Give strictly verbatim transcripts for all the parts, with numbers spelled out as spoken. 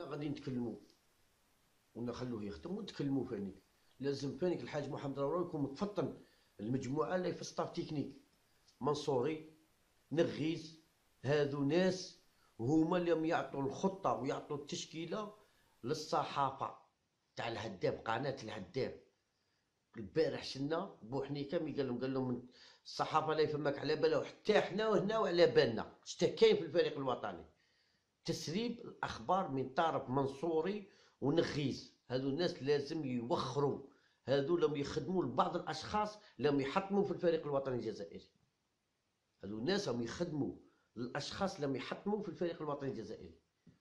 غادي نتكلموا ونخلوه يخدم ونتكلموا فانيك. لازم فانيك الحاج محمد راورو يكون متفطن المجموعه اللي في الستاف تكنيك منصوري نغيز. هادو ناس هما اللي يعطوا الخطه ويعطوا التشكيله للصحافه تاع الهداب، قناه الهداب. البارح شنا بوحنيكه مي قال لهم قال لهم الصحافه لا يفهمك على بالها، حتى حنا وهنا وعلى بالنا شتا كاين في الفريق الوطني تسريب الاخبار من طرف منصوري ونغيز. هادو الناس لازم يوخروا، هادو لم يخدموا لبعض الاشخاص لم يحطموا في الفريق الوطني الجزائري. هادو الناس هم يخدموا الاشخاص لم يحطموا في الفريق الوطني الجزائري.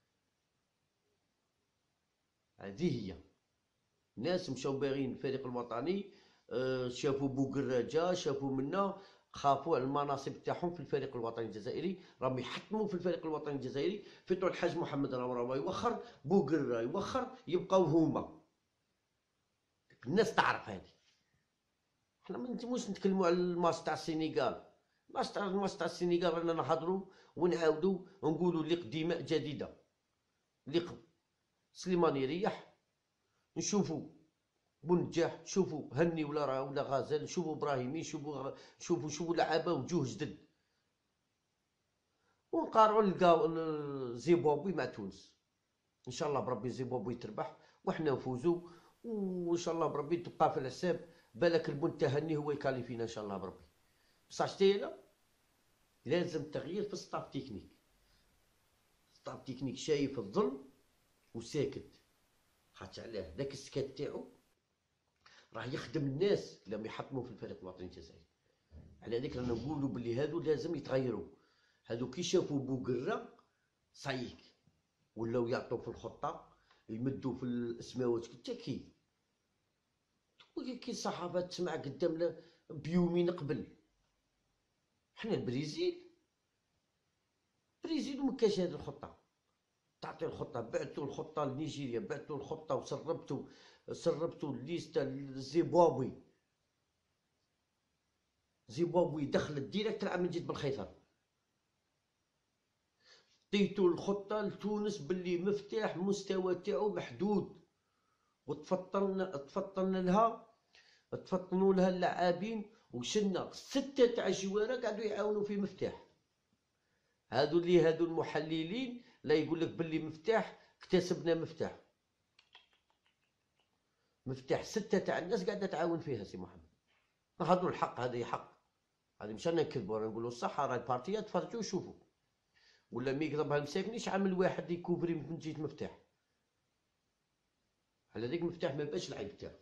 هذه هي ناس مشاو باغيين الفريق الوطني، آه شافوا بوقراجه، شافوا منا، خافوا على المناصب تاعهم في الفريق الوطني الجزائري، راهم يحطموا في الفريق الوطني الجزائري. في طول الحاج محمد راهو يوخر، بوقرا يوخر، يبقاو هما. الناس تعرف هذه. حنا ما نتموش نتكلموا على الماتش تاع السينيغال. الماتش تاع الماتش تاع السينيغال رانا نهضروا ونعاودوا ونقولوا لق دماء جديده، لق سليمان يريح، نشوفوا بنجاح، شوفوا هني ولا راه ولا غزال، شوفوا ابراهيمي، شوفوا شوفوا شوفوا لعابه وجوه جدد، ونقارعوا نلقاو زيمبابوي مع تونس. ان شاء الله بربي زيمبابوي تربح وحنا نفوزوا، وان شاء الله بربي تبقى في الحساب. بالك المنتهني هو يكاليفينا ان شاء الله بربي. بصح شتينا لازم تغيير في الستاف تكنيك. الستاف تكنيك شايف الظلم وساكت، خاطر علاه داك السكات تاعو راه يخدم الناس لما يحطموا في الفريق الوطني الجزائري. على هذيك رانا نقولوا بلي هادو لازم يتغيروا. هادو كي شافوا بوقرا صايك ولاو يعطوا في الخطه، يمدوا في الاسماوات حتى كي كي الصحافه تسمع قدامنا بيومين قبل. حنا البرازيل برازيل ومكاش هذه الخطه، تعطي الخطه، بعثوا الخطه لنيجيريا، بعثوا الخطه وسربتوا سربتوا الليسته لزيمبابوي. زيمبابوي دخلت ديريكت تلعب من جد بالخيثر. عطيتو الخطه لتونس باللي مفتاح مستوى تاعو محدود، وتفطن تفطن لها تفطنوا لها اللاعبين، وشنا سته تاع جواره قاعدوا يعاونوا في مفتاح. هادو اللي هادو المحللين لا يقول لك باللي مفتاح اكتسبنا مفتاح. مفتاح سته تاع الناس قاعده تعاون فيها سي محمد. نهضروا الحق، هذا حق، هذه مش انا نكذبوا، انا نقولوا الصح. راه البارتيات تفرجوا وشوفوا، ولا مي يقضبها المساكنيش عامل واحد يكوفري من جهه مفتاح. على ذيك مفتاح ما بقاش العيب تاعو.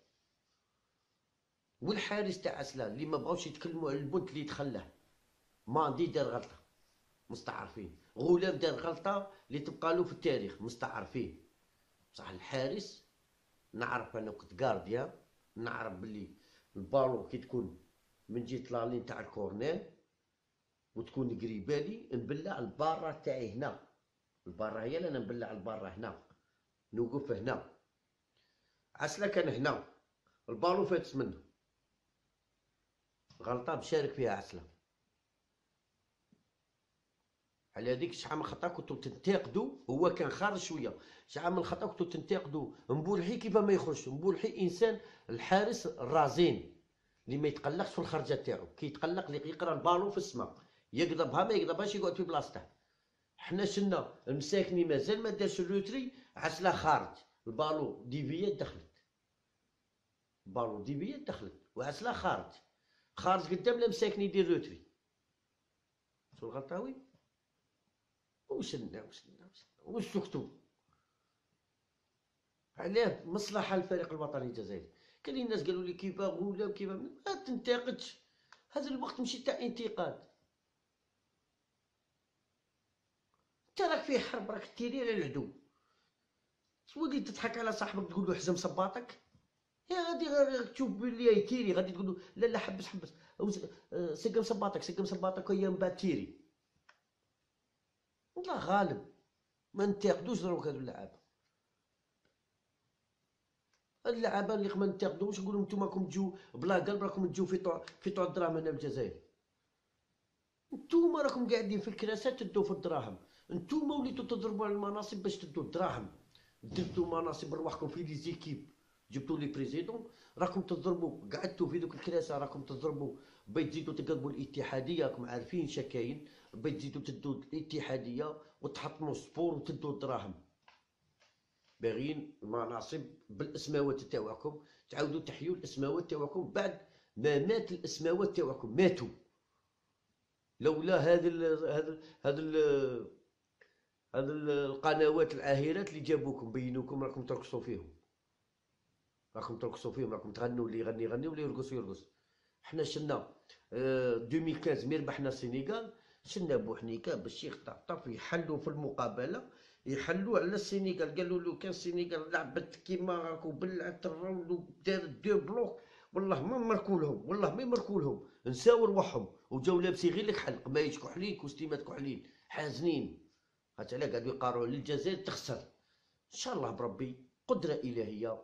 والحارس تاع عسلان اللي ما بغاوش يتكلموا على البنت اللي دخله، ماندي دار غلطه مستعرفين، غلام دار غلطه اللي تبقى له في التاريخ مستعرفين. بصح الحارس نعرف، انا كنت كارديان، نعرف باللي البالون كي تكون من جهه لالين تاع الكورنير وتكون قريبالي نبلع البارة تاعي هنا. البارة هي انا نبلع البارة هنا، نوقف هنا. عسله كان هنا، البالون فاتت منه، غلطه مشارك فيها عسله. على هذيك شحال من خطا كنتو تنتقدوا، هو كان خارج شويه، شحال من خطا كنتو تنتقدوا مبولحي كيف ما يخرجش. مبولحي انسان الحارس الرازين اللي ما يتقلقش في الخرجه تاعو، كي يتقلق اللي يقرا البالون في السماء يقضبها ما يقضبهاش يقعد في بلاصته. حنا شنا المساكني مازال ما دارش الروتري، عسله خارج البالون ديفيات دخلت، البالون ديفيات دخلت وعسله خارج خارج قدام المساكني يدير روتري. شو الغلطاوي وشنا وشنا وسكتوا علاه مصلحه الفريق الوطني الجزائري. كاينين الناس قالوا لي كيفاه غولا وكيفاه، ما تنتقدش، هذا الوقت ماشي تاع انتقاد. انت راك في حرب، راك تيري على العدو، تولي تضحك على صاحبك تقول له حزم صباطك. يا غادي تشوف بلي يتيري غادي تقول له لا لا حبس حبس سقم صباطك سقم صباطك ويا من بعد تيري. والله غالب ما ننتقدوش دروك هادو اللعابه. اللعابه اللي ما ننتقدوش نقول لهم نتوما راكم تجوا بلا قلب، راكم تجوا في طوع في طوع الدراهم هنا بالجزائر. نتوما راكم قاعدين في الكراسات تدوا في الدراهم، نتوما وليتوا تضربوا على المناصب باش تدوا الدراهم. درتو مناصب رواحكم في لي زيكيب، جبتوا لي بريزيدون، راكم تضربوا، قعدتوا في دوك الكراسه راكم تضربوا، بغيت تزيدوا تقلبوا الاتحاديه، راكم عارفين شكاين، بغيت تزيدوا تدوا الاتحاديه وتحطموا السبور وتدوا الدراهم، باغيين المناصب بالاسماوات تاعكم، تعاودوا تحيوا الاسماوات تاعكم بعد ما مات الاسماوات تاعكم، ماتوا. لولا هذا ال هذا ال هذا ال هذا القنوات العاهرات اللي جابوكم بينوكم راكم ترقصوا فيهم، راكم ترقصوا فيهم، راكم تغنوا، اللي يغني يغني واللي يرقص يرقص. حنا شنا ألفين وخمسطاش مي ربحنا السينيغال، شنا بوحنيكا باش يخطف يحلوا في المقابله، يحلوا على السينيغال، قالوا له كان السينيغال لعبت كيما راكو بلعت الرول ودارت دو بلوك، والله ما مركوا لهم، والله ما مركوا لهم، نساو رواحهم وجاو لابسين غير الحلق، مايش كحلين كوستيمات كحلين حازنين. هات علاه قاعدوا يقارعوا للجزائر تخسر. ان شاء الله بربي قدره الهيه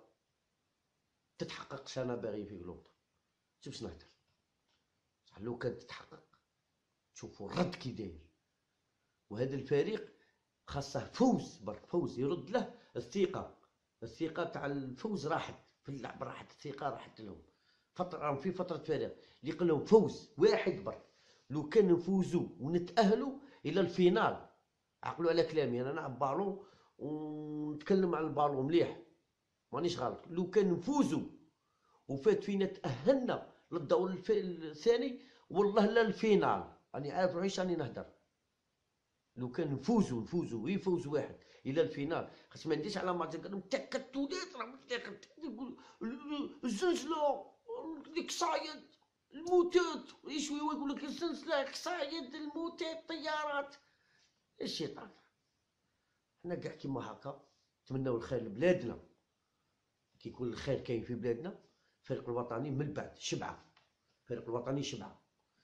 تتحقق، انا باغي في قلوب. شوف باش نهضر، صح لو كانت تتحقق تشوفوا الرد كي داير، وهذا الفريق خاصه فوز برك، فوز يرد له الثقه، الثقه تاع الفوز راحت في اللعب، راحت الثقه راحت لهم، فتره في فتره فراغ اللي قال لهم فوز واحد برك، لو كان نفوزوا ونتاهلوا الى الفينال، عقلوا على كلامي، انا نلعب بالون ونتكلم على البالون مليح مانيش غلط، لو كان نفوزوا وفات فينا تاهلنا للدور الثاني والله لا الفينال، راني عارف روحي راني نهدر، لو كان نفوزوا نفوزوا يفوز واحد الى الفينال، خاطر ما نديش على ماتش قال لهم تكتلات راه تقول الزلزله الاكسايد الموتات، شويه يقول لك الزلزله اكسايد الموتات الطيارات، الشيطان. حنا كاع كيما هكا نتمناو الخير لبلادنا، كي يكون الخير كاين في بلادنا، الفريق الوطني من بعد شبعه، الفريق الوطني شبعه.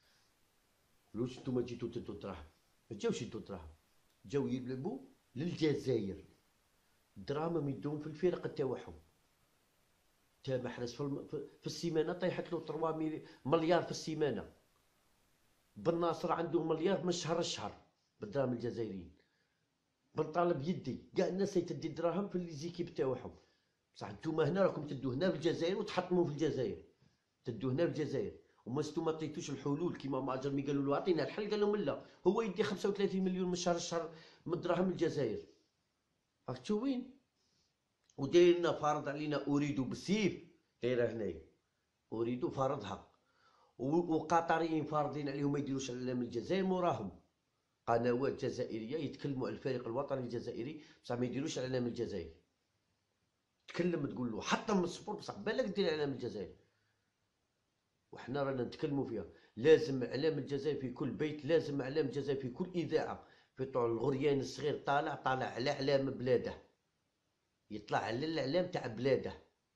لوش نتوما جيتو تدو الدراهم؟ ما جاوش يدو الدراهم، جاو يلعبوا للجزائر، الدراهم يدوهم في الفرق تاعهم. تا محرز في, الم... في السيمانه طيحت له ثلاثة مليار في السيمانه، بن ناصر عنده مليار من شهر الشهر بالدراهم الجزائريين، بن طالب يدي كاع الناس تدي الدراهم في لي زيكيب تاعهم، بصح نتوما هنا راكم تدو هنا في الجزائر وتحطموا في الجزائر، تدو هنا في الجزائر، وما ستو ما عطيتوش الحلول كيما ماجر مي قالوا له عطينا الحل، قال لهم لا، هو يدي خمسة وثلاثين مليون من شهر الشهر من دراهم الجزائر، راك وين؟ وداير لنا فارض علينا اريد بالسيف، دايره هنايا اريد فارضها، وقطريين فارضين عليهم ما يديروش اعلام الجزائر موراهم، قنوات جزائريه يتكلموا على الفريق الوطني الجزائري بصح ما يديروش اعلام الجزائر، تكلم تقول له حطم من السبور بصح بالك دير اعلام الجزائر، وحنا رانا نتكلموا فيها، لازم اعلام الجزائر في كل بيت، لازم اعلام الجزائر في كل اذاعه، في طول الغريان الصغير طالع طالع على اعلام بلاده، يطلع على الاعلام تاع بلاده،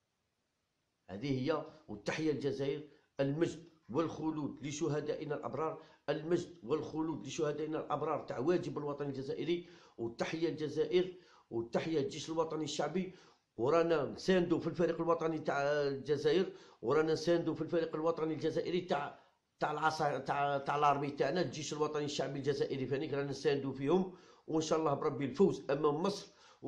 هذه هي. والتحيه للجزائر، المجد والخلود لشهدائنا الابرار، المجد والخلود لشهدائنا الابرار تاع واجب الوطني الجزائري، والتحيه للجزائر، والتحيه للجيش الوطني الشعبي، ورانا نساندو في الفريق الوطني تاع الجزائر، ورانا نساندو في الفريق الوطني الجزائري تاع تاع العصا تاع تاع الارمي تاعنا، الجيش الوطني الشعبي الجزائري فانيك رانا نساندو فيهم، وان شاء الله بربي الفوز امام مصر، و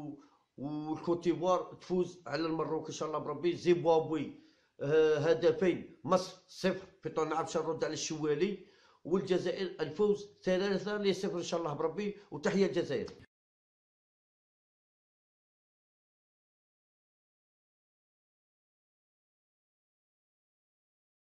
والكوتيفوار تفوز على المروك ان شاء الله بربي، زيمبابوي هدفين مصر صفر في طول نعرفش نرد على الشوالي، والجزائر الفوز ثلاثة لصفر ان شاء الله بربي، وتحيه الجزائر.